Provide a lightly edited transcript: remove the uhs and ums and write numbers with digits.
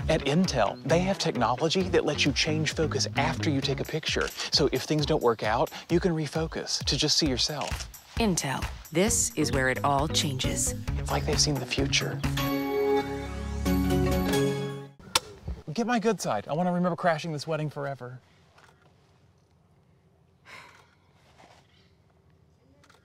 At Intel, they have technology that lets you change focus after you take a picture. So if things don't work out, you can refocus to just see yourself. Intel. This is where it all changes. It's like they've seen the future. Get my good side. I want to remember crashing this wedding forever.